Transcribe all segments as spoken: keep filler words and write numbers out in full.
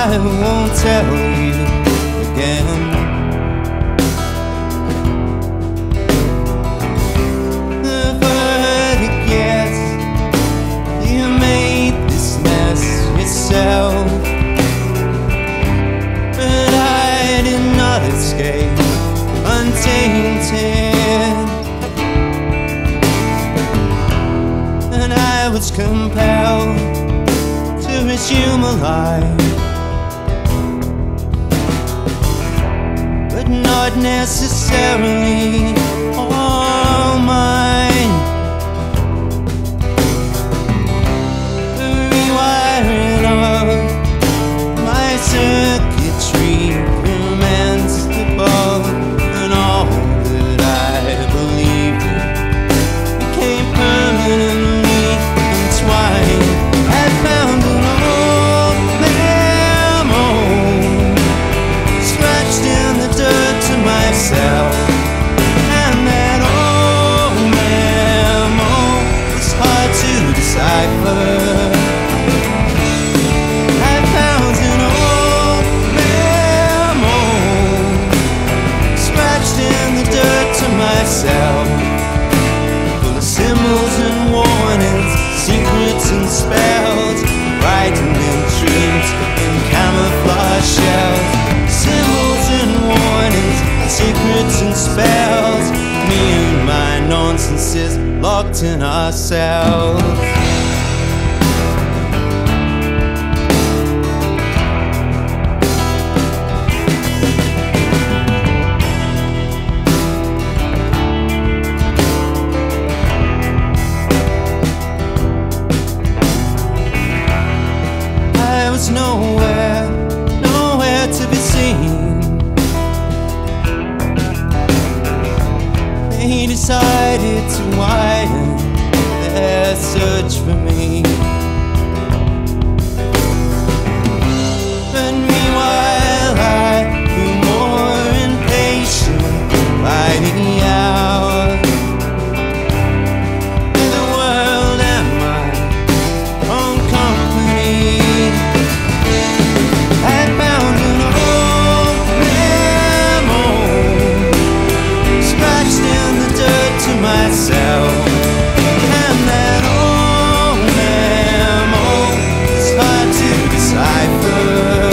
I won't tell you again. The verdict, yes, you made this mess yourself, but I did not escape untainted, and I was compelled to resume a life, but not necessarily all mine. The rewiring of my circuitry commenced above, and all that I believed in became permanently entwined. I found an old memo scratched in the dirt to myself, and that old memo is hard to decipher. I found an old memo scratched in the dirt to myself, full of symbols and warnings, secrets and spells, writing in dreams in camouflage shells. Symbols and warnings, secrets and spells, me and my nonsenses locked in ourselves. I was nowhere, nowhere to be seen. They decided to widen their search for me, but meanwhile I grew more impatient by the hour. In the world and my own company, I found an old memo scratched in the dirt to myself, and that old memo is hard to decipher.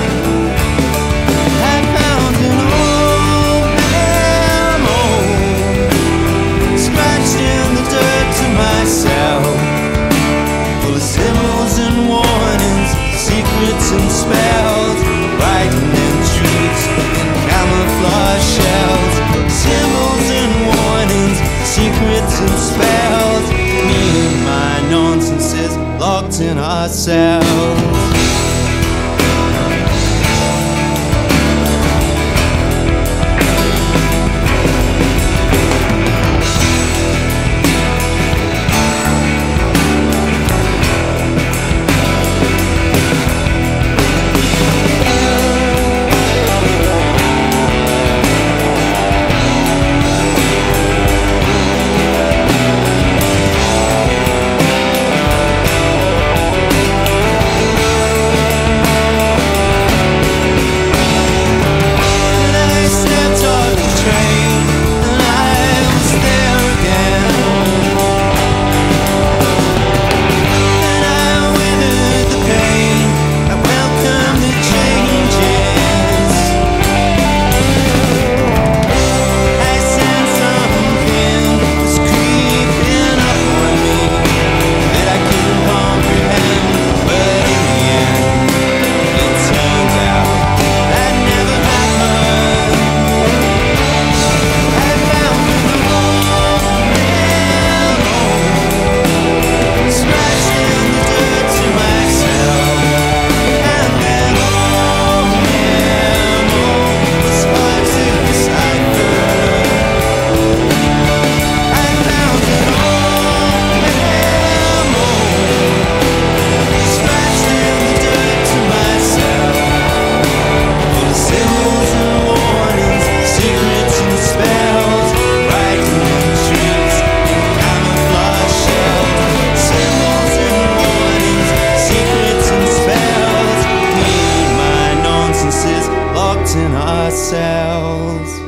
I found an old memo scratched in the dirt to myself, full of symbols and warnings, secrets and spells, writing in trees in camouflage shells. Symbols and warnings, secrets and spells, me and my nonsenses locked in ourselves. losing ourselves.